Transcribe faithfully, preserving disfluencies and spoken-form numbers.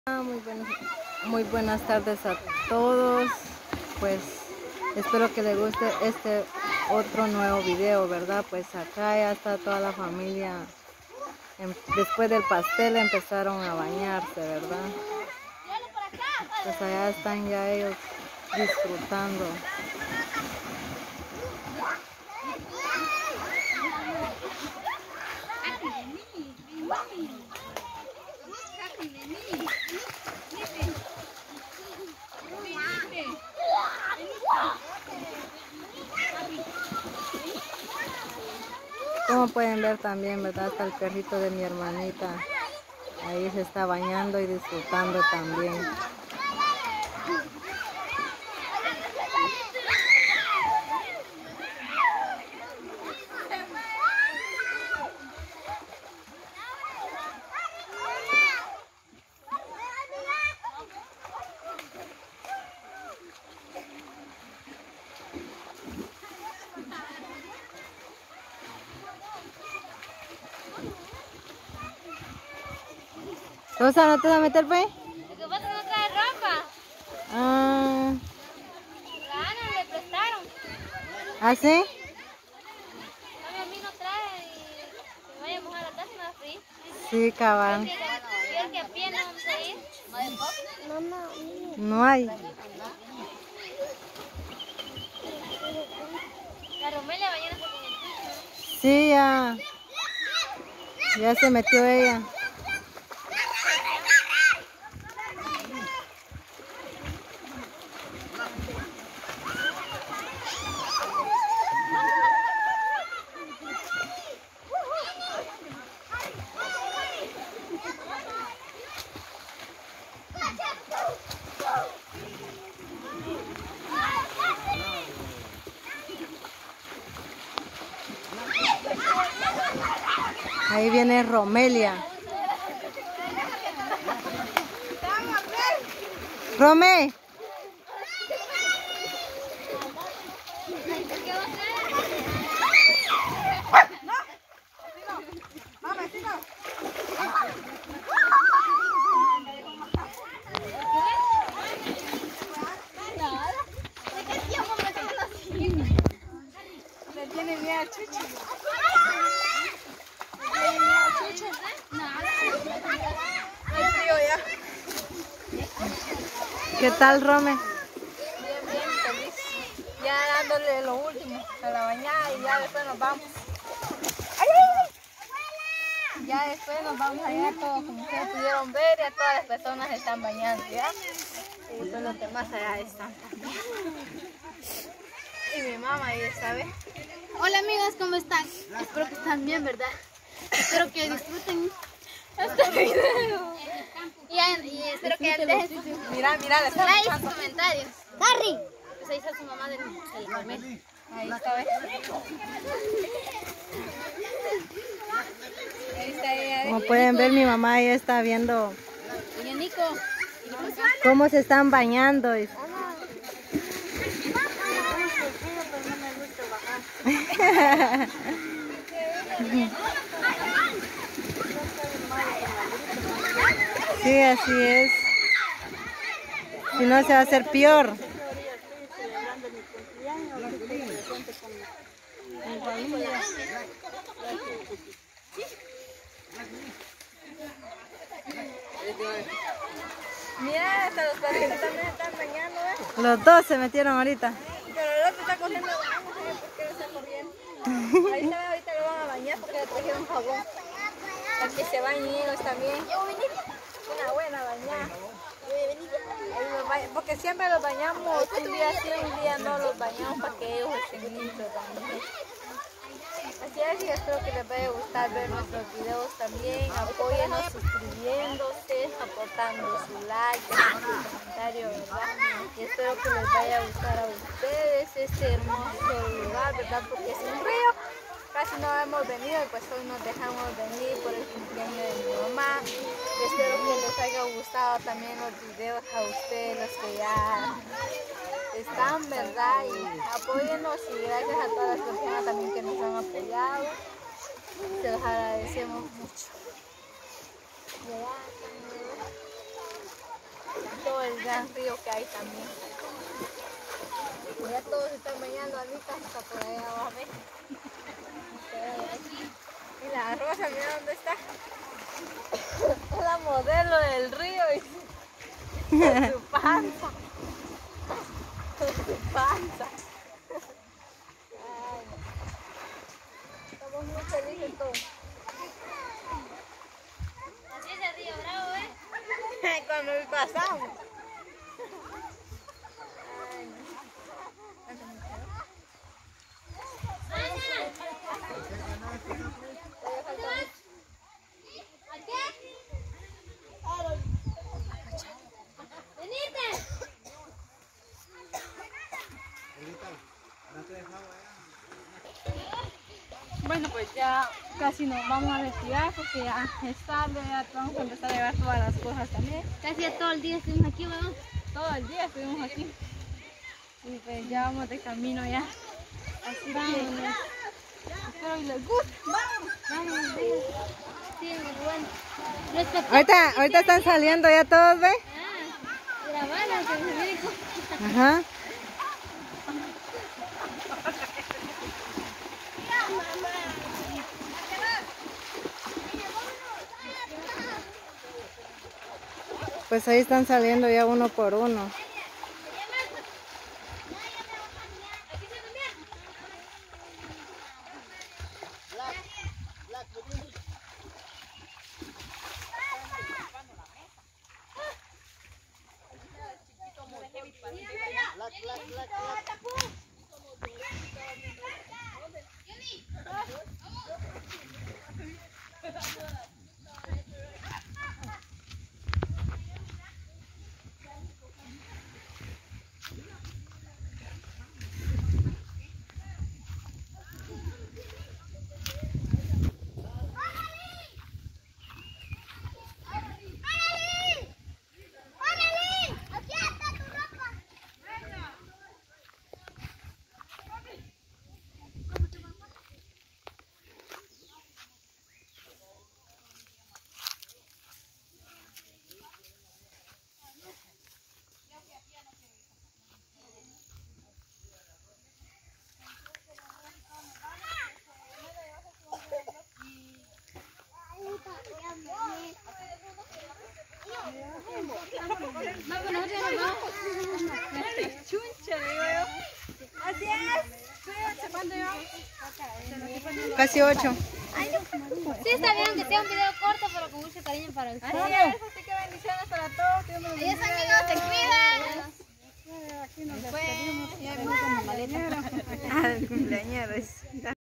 Muy buenas, muy buenas tardes a todos. Pues espero que les guste este otro nuevo video, ¿verdad? Pues acá ya está toda la familia. Después del pastel empezaron a bañarse, ¿verdad? Pues allá están ya ellos disfrutando. Como pueden ver también, ¿verdad? Está el perrito de mi hermanita. Ahí se está bañando y disfrutando también. Rosa, ¿no te vas a meter, pues? Lo que pasa es que no trae ropa. Ah. Ah, no le prestaron. ¿Ah, sí? A mí no trae y se vaya a mojar la casa y no va a frío. Sí, cabal. ¿Y el que a pie no vamos a ir? No, no. No hay. La Romelia mañana se con el piso. Sí, ya. Ya se metió ella. Ahí viene Romelia. Rome. Le tiene miedo a Chuchi. ¿Qué tal, Rome? Bien, bien, feliz. Ya dándole lo último a la bañada y ya después nos vamos. Ya después nos vamos allá todos, como ustedes pudieron ver, ya todas las personas se están bañando, ¿ya? Y después los demás allá están también. Y mi mamá ahí está, ¿ves? Hola amigos, ¿cómo están? Espero que están bien, ¿verdad? Espero que disfruten este video. Y, y espero que dejen sus Mira, mira, le están likes, echando. comentarios. ¡Barry! Pues ahí está su mamá del, del Carmel. Ahí está, ¿ves? Ahí está ella. Como pueden ver, mi mamá ya está viendo Oye, Nico. cómo se están bañando. Sí, así es. Si no, se va a hacer peor. Mira, hasta los perritos también se están bañando, ¿ves? Los dos se metieron ahorita. Pero el otro está corriendo, no sé por qué no está corriendo. Ahí está, ahorita lo van a bañar porque le trajeron jabón. Para que se bañen ellos también. Una buena bañada. Ahí los bañan, porque siempre los bañamos un día sí, un día no los bañamos para que ellos estén limpios también. Así es, y espero que les vaya a gustar ver nuestros videos también. Apóyennos suscribiéndose, aportando su like, dejando su comentario, ¿verdad? Y espero que les vaya a gustar a ustedes este hermoso lugar, ¿verdad? Porque es un río. Casi no hemos venido y pues hoy nos dejamos venir por el cumpleaños de mi mamá. Y espero que les haya gustado también los videos a ustedes, los que ya están, ¿verdad? Y apóyennos y gracias a todas las personas también que nos han apoyado. Se los agradecemos mucho. el gran río que hay también. Ya todos se están bañando, Anita está por allá abajo. Y la Rosa, mira dónde está. Es la modelo del río y su, su panza. Su panza. Ay, estamos muy felices todos. Así es el río Bravo, ¿eh? Cuando pasamos. Bueno, pues ya casi nos vamos a retirar porque ya es tarde, ya vamos a empezar a llevar todas las cosas también. Casi todo el día estuvimos aquí, weón. Todo el día estuvimos aquí. Y pues ya vamos de camino ya. Así Vámonos. que espero y les guste. Vamos. Vámonos, sí, bueno. Respecto- Ahorita, ahorita están saliendo ya todos, ¿ve? Ah, grabando, que se viene con- Ajá. Pues ahí están saliendo ya uno por uno. Vámonos, ya nos vamos. Chunche, digo yo. Así es. ¿Cuándo yo? Casi ocho. Sí, está bien que sea un video corto, pero con mucho cariño para ustedes. Así es, así que bendiciones para todos. Dios me los Adiós, bendiga. amigos, se cuidan. Aquí nos despedimos. Ya vimos con la maleta. Ah, el cumpleañero.